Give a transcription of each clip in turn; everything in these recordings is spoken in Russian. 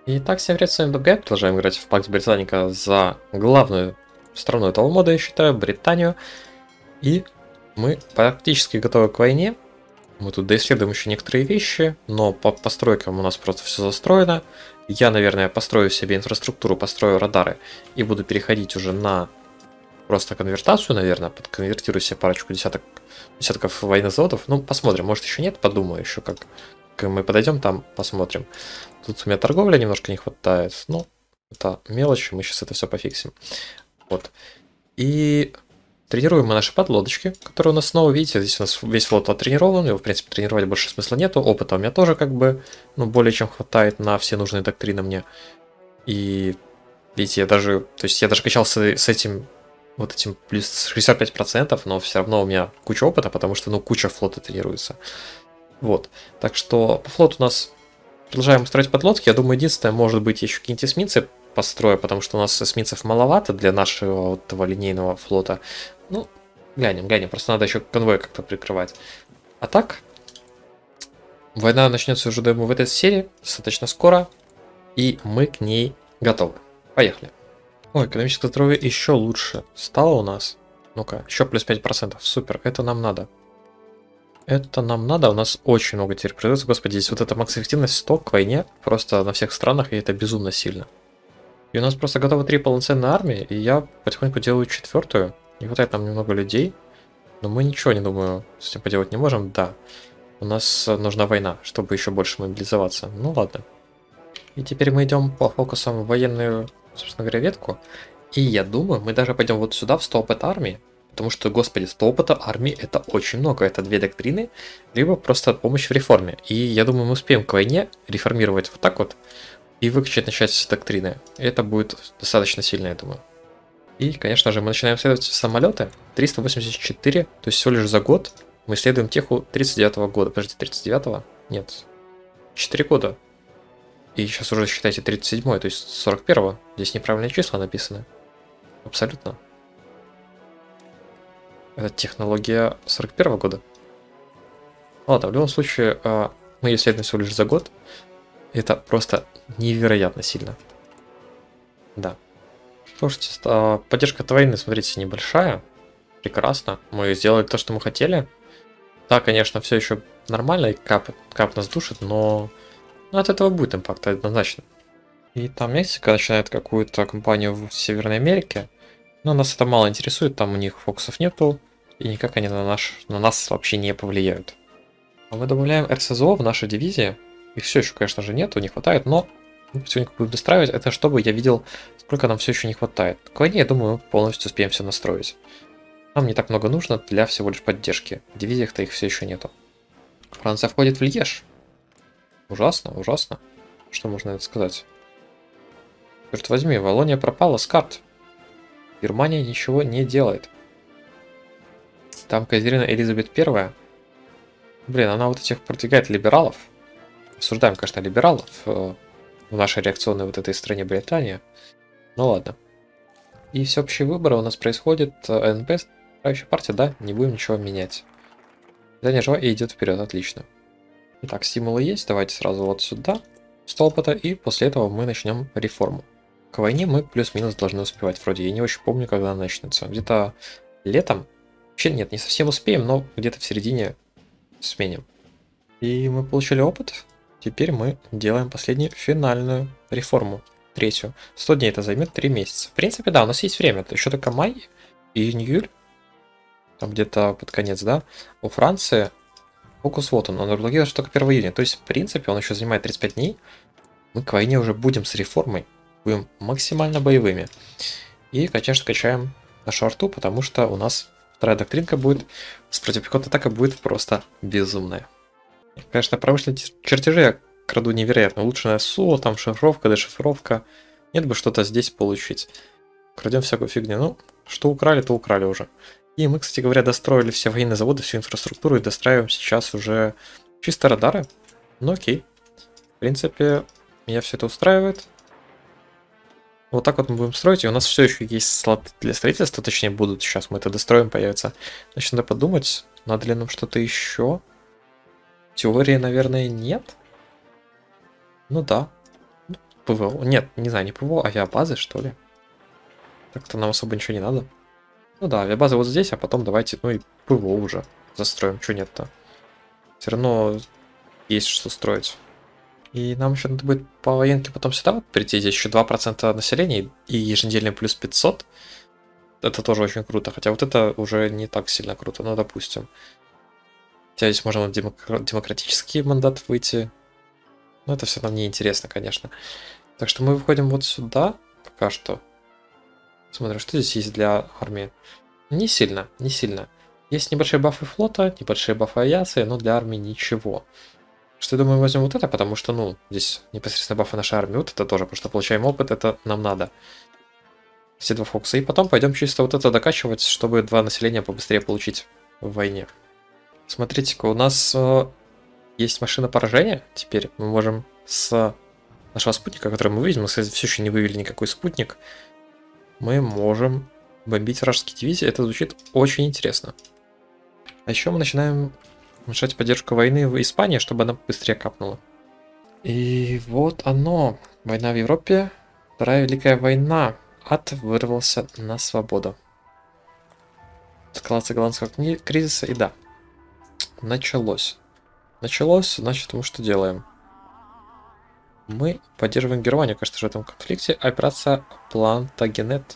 Итак, всем привет, с вами Бэбгайд. Продолжаем играть в Пакс Британика за главную страну этого мода, я считаю, Британию. И мы практически готовы к войне. Мы тут доисследуем еще некоторые вещи, но по постройкам у нас просто все застроено. Я, наверное, построю себе инфраструктуру, построю радары и буду переходить уже на просто конвертацию, наверное. Подконвертирую себе парочку десятков военных заводов. Ну, посмотрим, может еще нет, подумаю еще как мы подойдем, там посмотрим. Тут у меня торговля немножко не хватает. Ну, это мелочи, мы сейчас это все пофиксим. Вот. И тренируем мы наши подлодочки, которые у нас снова, видите, здесь у нас весь флот оттренирован, его, в принципе, тренировать больше смысла нету. Опыта у меня тоже, как бы, ну, более чем хватает на все нужные доктрины мне. И, видите, я даже качался с этим, вот этим плюс 65%, но все равно у меня куча опыта, потому что, ну, куча флота тренируется. Вот. Так что по флоту у нас продолжаем строить подлодки. Я думаю, единственное, может быть, еще какие-нибудь эсминцы построю, потому что у нас эсминцев маловато для нашего вот этого линейного флота. Ну, глянем. Просто надо еще конвой как-то прикрывать. А так, война начнется уже, думаю, в этой серии достаточно скоро. И мы к ней готовы. Поехали. Ой, экономическое здоровье еще лучше стало у нас. Ну-ка, еще плюс 5%. Супер, это нам надо. Это нам надо, у нас очень много теперь производится. Господи, здесь вот эта макс-эффективность 100 к войне просто на всех странах, и это безумно сильно. И у нас просто готовы 3 полноценные армии, и я потихоньку делаю 4-ю. Не хватает нам немного людей, но мы ничего, не думаю, с этим поделать не можем. Да, у нас нужна война, чтобы еще больше мобилизоваться. Ну ладно. И теперь мы идем по фокусам в военную, собственно говоря, ветку. И я думаю, мы даже пойдем вот сюда, в 100 опыт армии. Потому что, господи, 100 опыта армии это очень много. Это 2 доктрины, либо просто помощь в реформе. И я думаю, мы успеем к войне реформировать вот так вот и выкачать начать доктрины. И это будет достаточно сильно, я думаю. И, конечно же, мы начинаем исследовать самолеты. 384, то есть всего лишь за год мы исследуем теху 39-го года. Подожди, 39-го? Нет. 4 года. И сейчас уже считайте 37-й, то есть 41-го. Здесь неправильные числа написаны. Абсолютно. Это технология 41-го года. Ладно, в любом случае, мы ее исследуем всего лишь за год. Это просто невероятно сильно. Да. Слушайте, поддержка от войны, смотрите, небольшая. Прекрасно. Мы сделали то, что мы хотели. Да, конечно, все еще нормально, и кап нас душит, но от этого будет импакт однозначно. И там Мексика начинает какую-то компанию в Северной Америке. Но нас это мало интересует, там у них фокусов нету, и никак они на нас вообще не повлияют. А мы добавляем РСЗО в наши дивизии. Их все еще, конечно же, нету, не хватает, но мы потихоньку будем достраивать. Это чтобы я видел, сколько нам все еще не хватает. К войне, я думаю, мы полностью успеем все настроить. Нам не так много нужно для всего лишь поддержки. В дивизиях-то их все еще нету. Франция входит в Льеж. Ужасно, ужасно. Что можно это сказать? Черт возьми, Валлония пропала с карт. Германия ничего не делает. Там Кайзерина Элизабет I. Блин, она вот этих продвигает либералов. Осуждаем, конечно, либералов в нашей реакционной вот этой стране Британия. Ну ладно. И всеобщие выборы у нас происходит. НП, правящая партия, да, не будем ничего менять. Британия жива и идет вперед, отлично. Итак, стимулы есть, давайте сразу вот сюда, 100 опыта, и после этого мы начнем реформу. К войне мы плюс-минус должны успевать, вроде, я не очень помню, когда она начнется. Где-то летом, вообще нет, не совсем успеем, но где-то в середине сменим. И мы получили опыт, теперь мы делаем последнюю финальную реформу, 3-ю. 100 дней это займет 3 месяца. В принципе, да, у нас есть время, еще только май и июль, там где-то под конец, да, у Франции. Фокус вот он разблокируется только 1 июня. То есть, в принципе, он еще занимает 35 дней. Мы к войне уже будем с реформой. Будем максимально боевыми. И, конечно, качаем нашу арту, потому что у нас вторая доктринка будет, с противопехотной атакой будет просто безумная. Конечно, промышленные чертежи я краду невероятно. Улучшенное СУ, там шифровка, дешифровка. Нет бы что-то здесь получить. Крадем всякую фигню. Ну, что украли, то украли уже. И мы, кстати говоря, достроили все военные заводы, всю инфраструктуру и достраиваем сейчас уже чисто радары. Ну окей. В принципе, меня все это устраивает. Вот так вот мы будем строить, и у нас все еще есть слоты для строительства, точнее будут, сейчас мы это достроим, появится. Значит, надо подумать, надо ли нам что-то еще. Теории, наверное, нет. Ну да. ПВО. Нет, не знаю, не ПВО, авиабазы, что ли. Так-то нам особо ничего не надо. Ну да, авиабаза вот здесь, а потом давайте, ну и ПВО уже застроим. Чего нет-то? Все равно есть что строить. И нам еще надо будет по военке потом сюда вот прийти. Здесь еще 2% населения и еженедельный плюс 500. Это тоже очень круто. Хотя вот это уже не так сильно круто, ну допустим. Хотя здесь можно на демократический мандат выйти. Но это все равно неинтересно, конечно. Так что мы выходим вот сюда пока что. Смотрим, что здесь есть для армии. Не сильно, не сильно. Есть небольшие бафы флота, небольшие бафы авиации, но для армии ничего. Что я думаю, возьмем вот это, потому что, ну, здесь непосредственно бафы нашей армии. Вот это тоже, потому что получаем опыт, это нам надо. Все два фокуса. И потом пойдем чисто вот это докачивать, чтобы два населения побыстрее получить в войне. Смотрите-ка, у нас есть машина поражения. Теперь мы можем с нашего спутника, который мы выведем, мы, кстати, все еще не вывели никакой спутник, мы можем бомбить вражеские дивизии. Это звучит очень интересно. А еще мы начинаем мешать поддержку войны в Испании, чтобы она быстрее капнула. И вот оно. Война в Европе. Вторая Великая война. Ад вырвался на свободу. Эскалация голландского кризиса. И да, началось. Началось, значит, мы что делаем? Мы поддерживаем Германию, конечно же, в этом конфликте. Операция Плантагенет.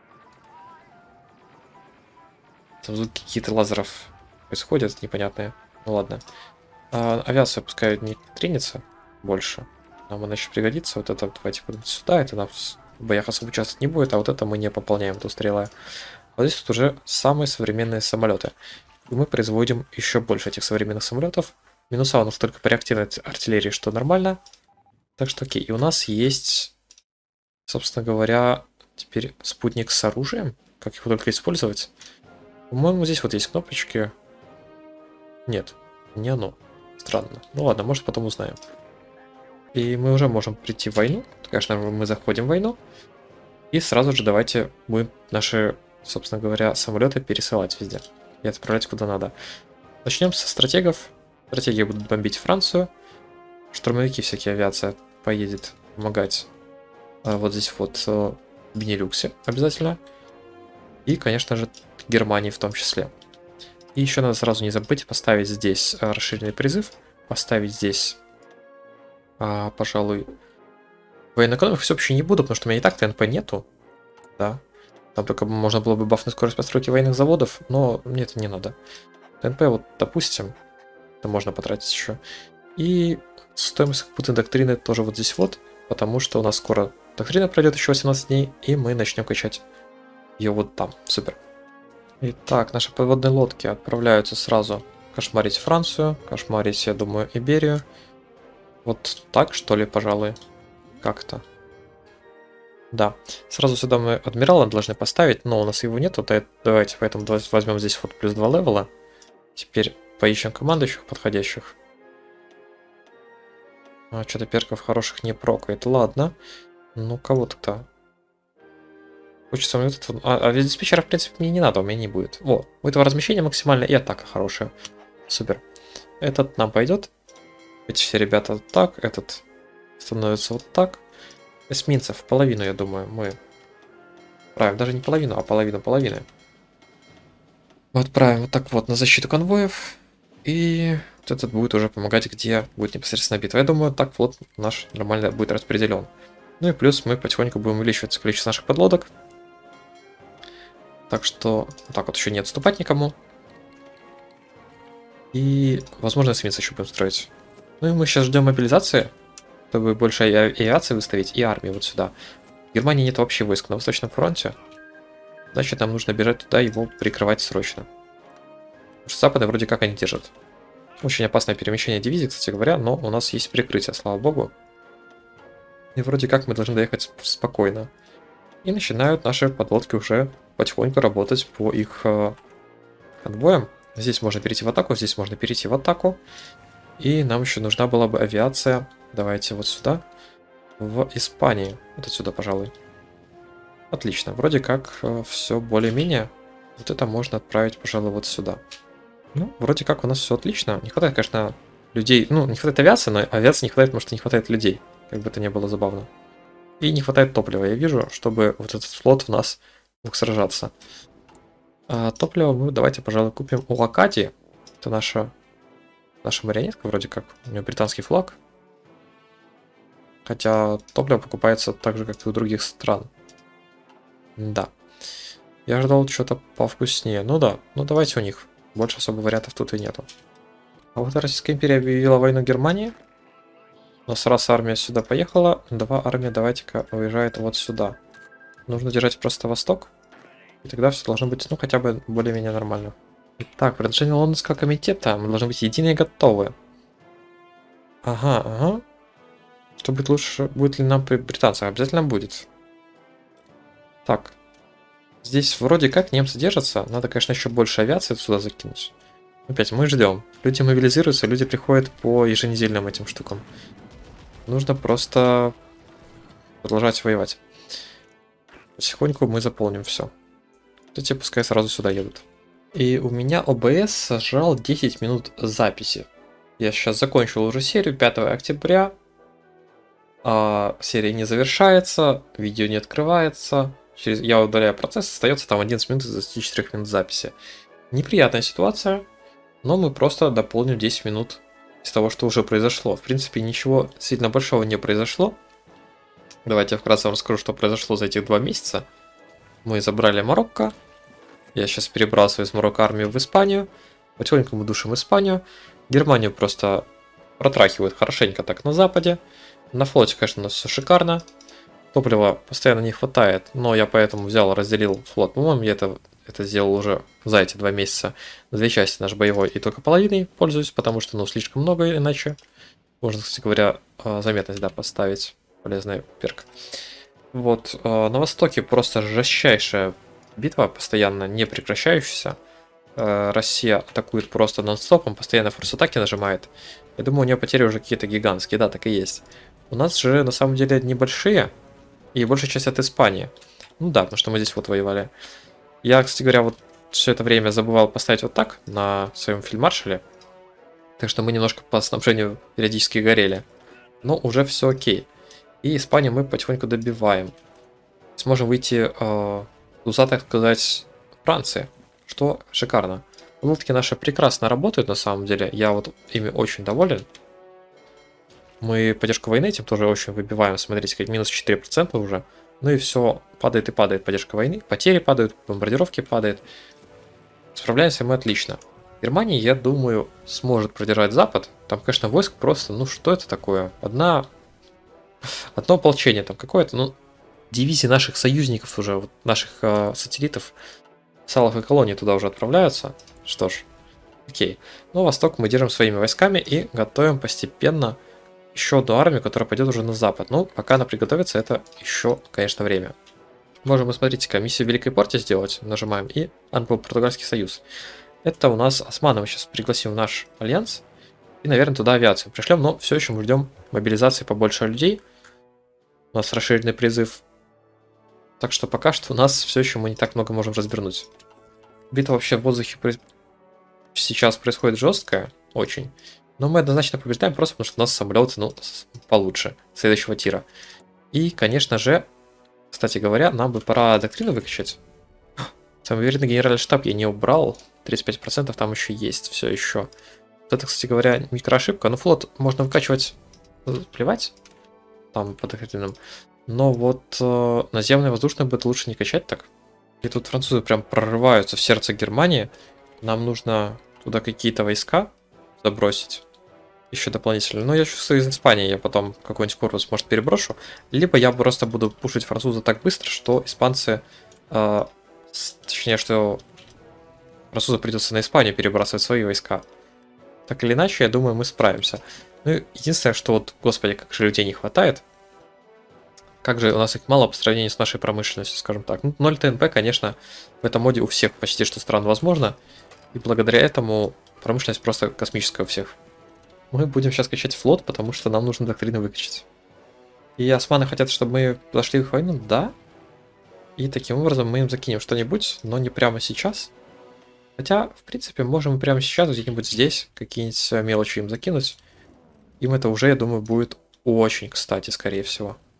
Там звуки какие-то лазеров происходят непонятные. Ну ладно. Авиация пускай не тренится больше. Нам она еще пригодится. Вот это давайте куда-то сюда. Это нам в боях особо участвовать не будет. А вот это мы не пополняем, эту стрела. Вот здесь тут уже самые современные самолеты. И мы производим еще больше этих современных самолетов. Минуса у нас только по реактивной артиллерии, что нормально. Так что окей. И у нас есть, собственно говоря, теперь спутник с оружием. Как его только использовать? По-моему, здесь вот есть кнопочки. Нет, не оно. Странно. Ну ладно, может потом узнаем. И мы уже можем прийти в войну. Конечно, мы заходим в войну. И сразу же давайте будем наши, собственно говоря, самолеты пересылать везде. И отправлять куда надо. Начнем со стратегов. Стратегии будут бомбить Францию. Штурмовики всякие, авиация поедет помогать. Вот здесь вот в Бенилюксе обязательно. И, конечно же, Германии в том числе. И еще надо сразу не забыть поставить здесь расширенный призыв. Поставить здесь, пожалуй, военную экономику все вообще не буду, потому что у меня и так ТНП нету. Да. Там только можно было бы бафнуть скорость постройки военных заводов, но мне это не надо. ТНП вот, допустим, это можно потратить еще. И стоимость путной доктрины тоже вот здесь вот, потому что у нас скоро доктрина пройдет еще 18 дней, и мы начнем качать ее вот там. Супер. Итак, наши подводные лодки отправляются сразу кошмарить Францию, кошмарить, я думаю, Иберию. Вот так, что ли, пожалуй, как-то. Да, сразу сюда мы адмирала должны поставить, но у нас его нету, давайте поэтому возьмем здесь вот плюс 2 левела. Теперь поищем командующих подходящих. Что-то перков хороших не прокает, ладно. Ну, кого тогда? Хочется мне вот этот... диспетчера, в принципе, мне не надо, у меня не будет. Во, у этого размещения максимально и атака хорошая. Супер. Этот нам пойдет. Эти все ребята вот так, этот становится вот так. Эсминцев половину, я думаю, мы отправим. Даже не половину, а половину половины. Мы отправим вот так вот на защиту конвоев. И вот этот будет уже помогать, где будет непосредственно битва. Я думаю, так флот наш нормально будет распределен. Ну и плюс мы потихоньку будем увеличивать количество наших подлодок. Так что вот так вот еще не отступать никому. И, возможно, эсминцы еще будем строить. Ну и мы сейчас ждем мобилизации, чтобы больше авиации выставить и армии вот сюда. В Германии нет вообще войск на Восточном фронте. Значит, нам нужно бежать туда и его прикрывать срочно. Потому что запады вроде как они держат. Очень опасное перемещение дивизии, кстати говоря, но у нас есть прикрытие, слава богу. И вроде как мы должны доехать спокойно. И начинают наши подлодки уже потихоньку работать по их конвоям. Здесь можно перейти в атаку, здесь можно перейти в атаку. И нам еще нужна была бы авиация. Давайте вот сюда. В Испании. Вот отсюда, пожалуй. Отлично. Вроде как все более-менее. Вот это можно отправить, пожалуй, вот сюда. Ну, вроде как у нас все отлично. Не хватает, конечно, людей. Ну, не хватает авиации, но авиации не хватает, потому что не хватает людей. Как бы это ни было забавно. И не хватает топлива, я вижу, чтобы вот этот флот у нас мог сражаться. А топливо мы давайте, пожалуй, купим у Акадии. Это наша марионетка вроде как. У нее британский флаг. Хотя топливо покупается так же, как и у других стран. Да. Я ждал что-то повкуснее. Ну да, ну давайте у них. Больше особо вариантов тут и нету. А вот Российская империя объявила войну Германии. У нас раз армия сюда поехала, два армия давайте-ка уезжает вот сюда. Нужно держать просто восток. И тогда все должно быть, ну, хотя бы более-менее нормально. Итак, предложение Лондонского комитета. Мы должны быть едины и готовы. Ага, ага. Что будет лучше, будет ли нам при британцах? Обязательно будет. Так. Здесь вроде как немцы держатся. Надо, конечно, еще больше авиации сюда закинуть. Опять мы ждем. Люди мобилизируются, люди приходят по еженедельным этим штукам. Нужно просто продолжать воевать. Потихоньку мы заполним все. Эти пускай сразу сюда едут. И у меня ОБС сожрал 10 минут записи. Я сейчас закончил уже серию 5 октября. Серия не завершается, видео не открывается. Я удаляю процесс, остается там 11 минут из 24 минут записи. Неприятная ситуация, но мы просто дополним 10 минут из того, что уже произошло. В принципе, ничего сильно большого не произошло. Давайте я вкратце вам расскажу, что произошло за этих 2 месяца. Мы забрали Марокко. Я сейчас перебрался из Марокко армию в Испанию. Потихоньку мы душим Испанию. Германию просто протрахивают хорошенько так на западе. На флоте, конечно, у нас все шикарно. Топлива постоянно не хватает, но я поэтому взял, разделил флот. По-моему, я это сделал уже за эти 2 месяца на 2 части, наш боевой, и только половиной пользуюсь, потому что, ну, слишком много, иначе можно, кстати говоря, заметность, да, поставить. Полезный перк. Вот, на востоке просто жестчайшая битва, постоянно не прекращающаяся. Россия атакует просто нон-стопом, постоянно форс-атаки нажимает. Я думаю, у нее потери уже какие-то гигантские, да, так и есть. У нас же на самом деле небольшие, и большая часть от Испании. Ну да, потому что мы здесь вот воевали. Я, кстати говоря, вот все это время забывал поставить вот так на своем фельдмаршале. Так что мы немножко по снабжению периодически горели. Но уже все окей. И Испанию мы потихоньку добиваем. Сможем выйти туза, так сказать, Франции. Что шикарно. Лодки наши прекрасно работают на самом деле. Я вот ими очень доволен. Мы поддержку войны этим тоже очень выбиваем. Смотрите, как минус 4% уже. Ну и все, падает и падает поддержка войны. Потери падают, бомбардировки падают. Справляемся мы отлично. Германия, я думаю, сможет продержать Запад. Там, конечно, войск просто, ну что это такое? Одно ополчение там какое-то, ну, дивизии наших союзников уже, вот, наших сателлитов, салов и колоний туда уже отправляются. Что ж, окей. Ну, Восток мы держим своими войсками и готовим постепенно еще одну армию, которая пойдет уже на запад. Ну, пока она приготовится, это еще, конечно, время. Можем мы, смотрите-ка, миссию в Великой Порте сделать. Нажимаем и Англо-Португальский союз. Это у нас османы, мы сейчас пригласим в наш альянс. И, наверное, туда авиацию пришлем, но все еще мы ждем мобилизации побольше людей. У нас расширенный призыв. Так что пока что у нас все еще мы не так много можем развернуть. Битва вообще в воздухе сейчас происходит жесткая, очень. Но мы однозначно побеждаем просто потому, что у нас самолеты, ну, получше, следующего тира. И, конечно же, кстати говоря, нам бы пора доктрину выкачать. Самоуверенный генеральный штаб я не убрал. 35% там еще есть, все еще. Вот это, кстати говоря, микроошибка. Ну, флот можно выкачивать, плевать, там по доктринам. Но вот наземный воздушный будет лучше не качать так. И тут французы прям прорываются в сердце Германии. Нам нужно туда какие-то войска забросить. Еще дополнительно. Но я чувствую, из Испании я потом какой-нибудь корпус, может, переброшу. Либо я просто буду пушить француза так быстро, что испанцы... точнее, что французу придется на Испанию перебрасывать свои войска. Так или иначе, я думаю, мы справимся. Ну, единственное, что вот, господи, как же людей не хватает. Как же у нас их мало по сравнению с нашей промышленностью, скажем так. Ну, 0 ТНП, конечно, в этом моде у всех почти что стран возможно. И благодаря этому промышленность просто космическая у всех. Мы будем сейчас качать флот, потому что нам нужно доктрину выкачать. И османы хотят, чтобы мы зашли в их войну? Да. И таким образом мы им закинем что-нибудь, но не прямо сейчас. Хотя, в принципе, можем и прямо сейчас где-нибудь здесь какие-нибудь мелочи им закинуть. Им это уже, я думаю, будет очень кстати, скорее всего.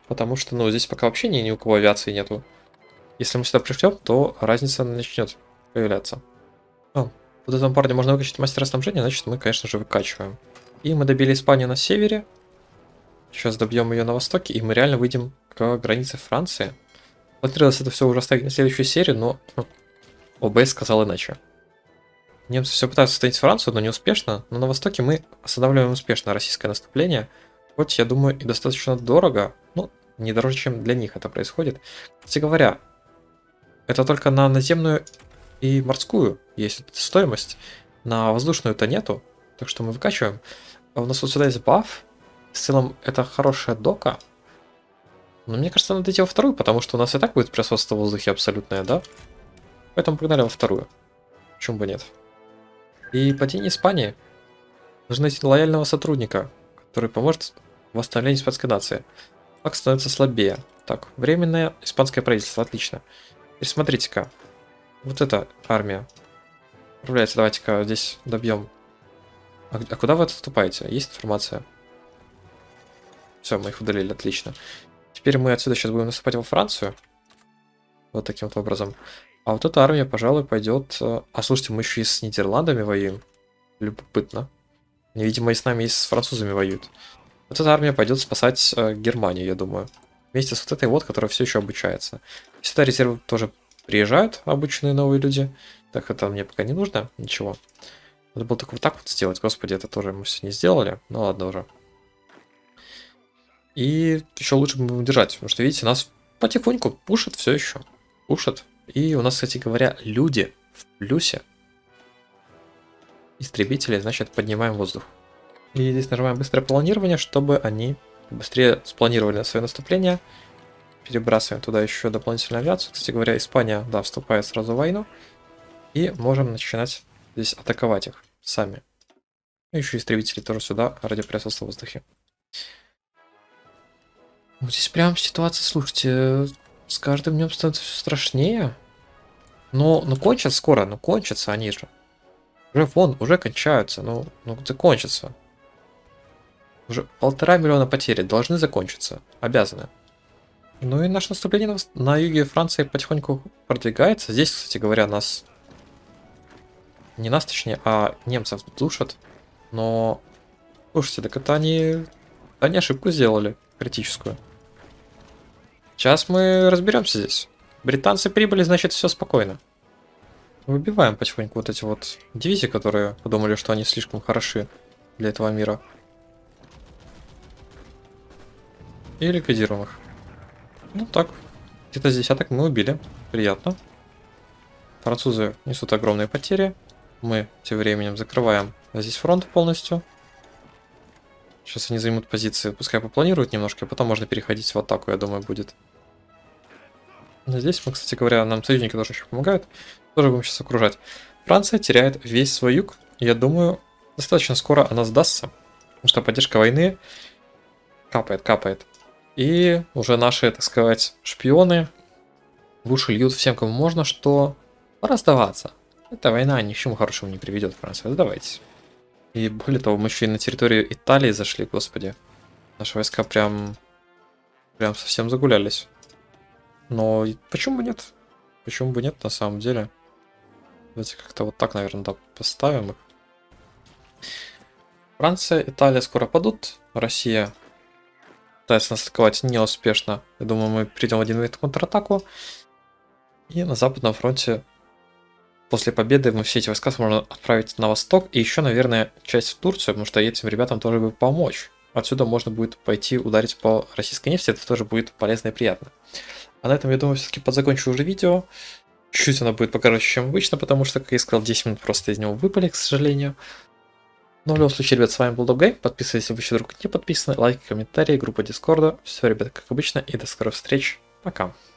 Потому что, ну, здесь пока вообще ни у кого авиации нету. Если мы сюда пришлем, то разница начнет появляться. О, вот этому парню можно выкачать мастера снабжения, значит, мы, конечно же, выкачиваем. И мы добили Испанию на севере. Сейчас добьем ее на востоке, и мы реально выйдем к границе Франции. Планировалось это все уже оставить на следующую серию, но ОБС сказал иначе. Немцы все пытаются остановить Францию, но не успешно. Но на востоке мы останавливаем успешно российское наступление. Хоть, я думаю, и достаточно дорого. Ну, не дороже, чем для них это происходит. Кстати говоря, это только на наземную и морскую есть стоимость. На воздушную-то нету. Так что мы выкачиваем. А у нас вот сюда есть баф. В целом, это хорошая дока. Но мне кажется, надо идти во вторую, потому что у нас и так будет превосходство в воздухе абсолютное, да? Поэтому погнали во вторую. Почему бы нет? И падение Испании. Нужно найти лояльного сотрудника, который поможет в восстановлении испанской нации. Флаг становится слабее. Так, временное испанское правительство, отлично. Теперь смотрите-ка. Вот эта армия. Отправляется, давайте-ка здесь добьем. А куда вы отступаете? Есть информация? Все, мы их удалили, отлично. Теперь мы отсюда сейчас будем наступать во Францию. Вот таким вот образом. А вот эта армия, пожалуй, пойдет... А слушайте, мы еще и с Нидерландами воюем. Любопытно. Видимо, и с нами, и с французами воюют. Вот эта армия пойдет спасать Германию, я думаю. Вместе с вот этой вот, которая все еще обучается. Сюда резервы тоже приезжают, обученные новые люди. Так, это мне пока не нужно, ничего. Надо было только вот так вот сделать. Господи, это тоже мы все не сделали. Ну ладно уже. И еще лучше бы держать, потому что, видите, нас потихоньку пушат все еще. Пушат. И у нас, кстати говоря, люди в плюсе. Истребители, значит, поднимаем воздух. И здесь нажимаем быстрое планирование, чтобы они быстрее спланировали свое наступление. Перебрасываем туда еще дополнительную авиацию. Кстати говоря, Испания, да, вступает сразу в войну. И можем начинать здесь атаковать их сами. И еще истребители тоже сюда ради превосходства в воздухе. Вот здесь прям ситуация, слушайте, с каждым днем становится все страшнее. Но кончатся скоро, но кончатся они же. Уже вон, уже кончаются, ну закончатся. Уже 1,5 миллиона потерь должны закончиться, обязаны. Ну и наше наступление на юге Франции потихоньку продвигается. Здесь, кстати говоря, нас... Не нас, точнее, а немцев душат. Но... Слушайте, так это они ошибку сделали, критическую. Сейчас мы разберемся здесь. Британцы прибыли, значит, все спокойно. Выбиваем потихоньку вот эти вот дивизии, которые подумали, что они слишком хороши для этого мира. И ликвидируем их. Ну так, где-то с десяток мы убили. Приятно. Французы несут огромные потери. Мы тем временем закрываем здесь фронт полностью. Сейчас они займут позиции, пускай попланируют немножко, а потом можно переходить в атаку, я думаю, будет. Но здесь мы, кстати говоря, нам союзники тоже еще помогают. Тоже будем сейчас окружать. Франция теряет весь свой юг. Я думаю, достаточно скоро она сдастся. Потому что поддержка войны капает. И уже наши, так сказать, шпионы в уши льют всем, кому можно, что пора сдаваться. Эта война ни к чему хорошему не приведет, Франция. Сдавайтесь. И более того, мы еще и на территорию Италии зашли, господи. Наши войска прям совсем загулялись. Но почему бы нет? Почему бы нет, на самом деле? Давайте как-то вот так, наверное, да, поставим их. Франция, Италия скоро падут. Россия пытается нас атаковать неуспешно. Я думаю, мы придем в один момент контратаку. И на Западном фронте после победы мы все эти войска сможем отправить на восток. И еще, наверное, часть в Турцию, потому что этим ребятам тоже бы помочь. Отсюда можно будет пойти ударить по российской нефти. Это тоже будет полезно и приятно. А на этом, я думаю, все-таки подзакончу уже видео. Чуть-чуть оно будет покороче, чем обычно, потому что, как я сказал, 10 минут просто из него выпали, к сожалению. Но в любом случае, ребят, с вами был Добгей. Подписывайтесь, если вы еще вдруг не подписаны. Лайки, комментарии, группа Дискорда. Все, ребят, как обычно. И до скорых встреч. Пока.